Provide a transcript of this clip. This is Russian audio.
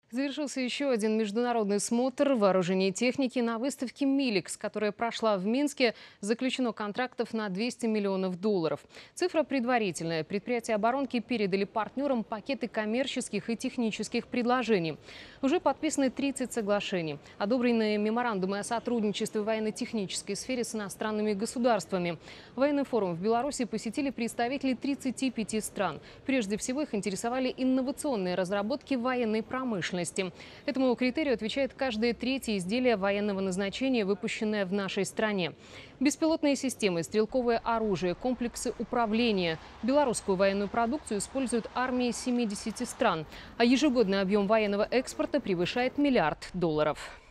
Завершился еще один международный смотр вооружений и техники на выставке «Миликс», которая прошла в Минске. Заключено контрактов на 200 миллионов долларов. Цифра предварительная. Предприятия оборонки передали партнерам пакеты коммерческих и технических предложений. Уже подписаны 30 соглашений. Одобрены меморандумы о сотрудничестве в военно-технической сфере с иностранными государствами. Военный форум в Беларуси посетили представители 35 стран. Прежде всего их интересовали инновационные разработки военной промышленности. Этому критерию отвечает каждое третье изделие военного назначения, выпущенное в нашей стране. Беспилотные системы, стрелковое оружие, комплексы управления. Белорусскую военную продукцию используют армии 70 стран. А ежегодный объем военного экспорта превышает $1 миллиард.